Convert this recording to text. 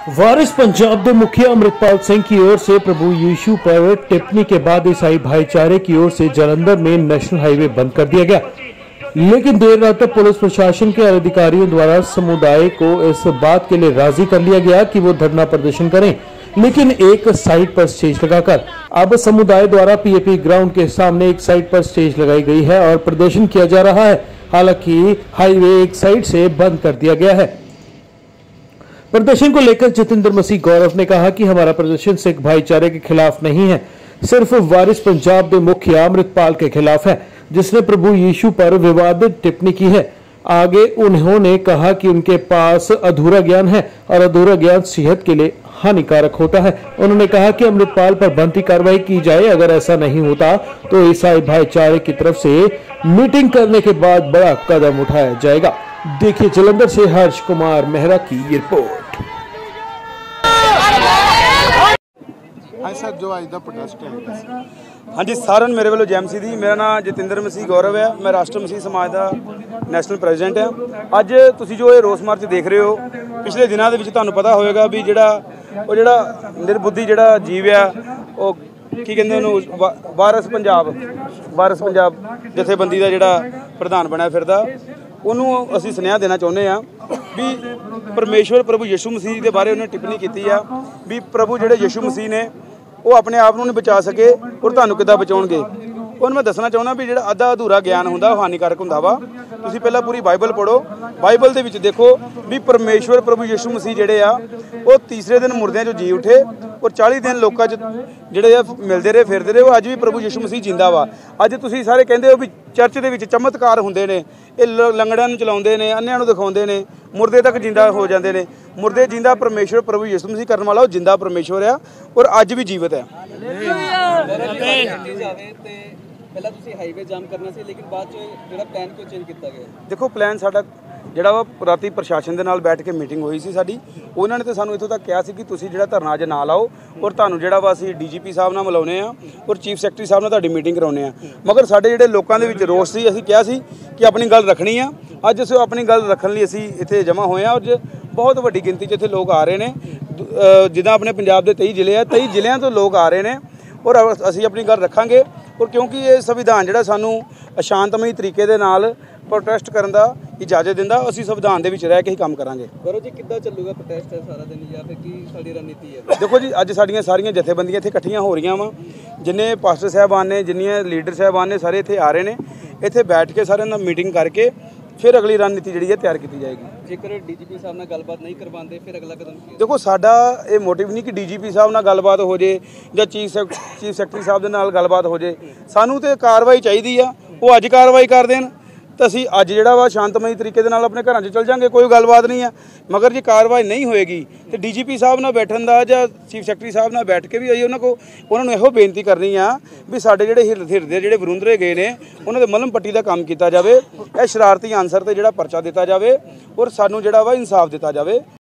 वारिस पंजाब के मुखिया अमृतपाल सिंह की ओर से प्रभु यीशु पर टिप्पणी के बाद ईसाई भाईचारे की ओर से जालंधर में नेशनल हाईवे बंद कर दिया गया। लेकिन देर रात तक पुलिस प्रशासन के अधिकारियों द्वारा समुदाय को इस बात के लिए राजी कर लिया गया कि वो धरना प्रदर्शन करें, लेकिन एक साइड पर स्टेज लगाकर। अब समुदाय द्वारा पीएपी ग्राउंड के सामने एक साइड पर स्टेज लगाई गई है और प्रदर्शन किया जा रहा है। हालांकि हाईवे एक साइड से बंद कर दिया गया है। प्रदर्शन को लेकर जितेंद्र मसीह गौरव ने कहा कि हमारा प्रदर्शन सिख भाईचारे के खिलाफ नहीं है, सिर्फ वारिस पंजाब के मुखिया अमृतपाल के खिलाफ है, जिसने प्रभु यीशु पर विवादित टिप्पणी की है। आगे उन्होंने कहा कि उनके पास अधूरा ज्ञान है और अधूरा ज्ञान सेहत के लिए हानिकारक होता है। उन्होंने कहा कि अमृतपाल पर बनती कार्रवाई की जाए। अगर ऐसा नहीं होता तो ईसाई भाईचारे की तरफ से मीटिंग करने के बाद बड़ा कदम उठाया जाएगा। देखिए जालंधर से हर्ष कुमार मेहरा की ये रिपोर्ट। सर जो आज का प्रोटेस्ट है हाँ जी सारन मेरे वालों जय मसीह दी। मेरा नाम जितेंद्र मसीह गौरव है, मैं राष्ट्र मसीह समाज का नैशनल प्रेजिडेंट है। अज तुसी जो ये रोस मार्च देख रहे हो, पिछले दिनों के तुहानू पता होएगा भी जिहड़ा निर्बुद्धि जिहड़ा जीव है वो की कहंदे उहनूं वारिस पंजाब जथेबंदी का जिहड़ा प्रधान बनया फिरदा, उन्होंने असी सुनेहा देना चाहुंदे आ भी परमेश्वर प्रभु यीशु मसीह के बारे उन्हें टिप्पणी की आ भी प्रभु जिहड़े यीशु मसीह ने वो अपने आप नहीं बचा सके और तुहानू किद्दां बचाउणगे। उन्हें मैं दसना चाहुंदा भी जिहड़ा अद्धा अधूरा ज्ञान हुंदा वो हानिकारक हुंदा वा। तुसीं पहलां पूरी बाइबल पढ़ो, बाइबल दे विच देखो भी परमेश्वर प्रभु यीशु मसीह जिहड़े आ वो तीसरे दिन मुर्दियां चों जी उठे और 40 दिन लोकां च जिहड़े आ मिलदे रहे फिरदे रहे। अज भी प्रभु यीशु मसीह जिंदा वा। अज तुसीं सारे कहंदे हो भी चर्च दे विच चमत्कार हुंदे ने, ये लंगड़ियां नूं चलाउंदे ने, अन्नियां नूं दिखाउंदे ने, मुर्दे तक जिंदा हो जाते हैं। मुर्दे जिंदा परमेश्वर प्रभु यीशु मसीह करने वाला वो जिंदा परमेश्वर है और अज भी जीवित है। पहला तुसी हाईवे जाम करना सी, लेकिन बाद जो प्लान क्यों चेंज किया गया? देखो प्लान साडा जिहड़ा वा राती प्रशासन दे नाल बैठ के मीटिंग हुई सी साडी, उन्होंने तो सानू इत्थों तक कहा सी कि तुसी जिहड़ा धरना अज ना लाओ और तुहानू जिहड़ा वा असीं डीजीपी साहब नाल मिलाउने आ और चीफ सैकटरी साहब नाल तुहाडी मीटिंग कराउने आ। मगर साडे जिहड़े लोकां दे विच रोस सी, असीं कहा सी कि अपनी गल रखनी आ। अज असीं अपनी गल रखण लई असीं इत्थे जमा होए आ और बहुत वड्डी गिनती च इत्थे लोग आ रहे ने। जिद्दां अपने पंजाब दे 23 जिले आ, 23 जिलिਆਂ ਤੋਂ लोग आ रहे ने और असीं अपनी गल रखांगे। और क्योंकि ये संविधान जिहड़ा सानू अशांतमई तरीके दे नाल प्रोटेस्ट करन दा इजाजत दिंदा, असीं संविधान दे विच रह के ही काम करांगे। करो जी किद्दां ਚੱਲੂਗਾ प्रोटेस्ट है सारा दिन या फिर की साडी रणनीति है? देखो जी अज साडियां सारियां जथेबंदियां इत्थे इकट्ठियां हो रहीਆਂ वा, जिन्ने पास्टर साहबान ने, जिन्नियां लीडर साहबान ने, सारे इत्थे आ रहे ने। इत्थे बैठ के सारिਆਂ ਨਾਲ मीटिंग करके फिर अगली रणनीति जी है तैयार की जाएगी। जेकर डीजीपी साहब नाल गलबात नहीं करवाते फिर अगला कदम की? देखो साडा ये मोटिव नहीं कि डीजीपी साहब नाल गलबात हो जाए या चीफ सैकटरी साहब दे नाल गलबात हो जाए। सानू तो कार्रवाई चाहिए आ, वो अज कार्रवाई कर देन तो असीं अज जिहड़ा वा शांतमई तरीके दे नाल अपने घरां 'च चल जाएंगे, कोई गलबात नहीं है। मगर जे कार्रवाई नहीं होएगी तो डीजीपी साहब नाल बैठण दा जां चीफ सैकटरी साहब नाल बैठ के भी असीं उन्होंने इहो बेनती करनी आ भी साडे जिहड़े हिरदे जिहड़े वरुंदरे गए ने उन्हां दे मलम पट्टी दा काम कीता जावे, इह शरारती अनसर ते जिहड़ा परचा दित्ता जावे और सानू जिहड़ा वा इंसाफ दित्ता जावे।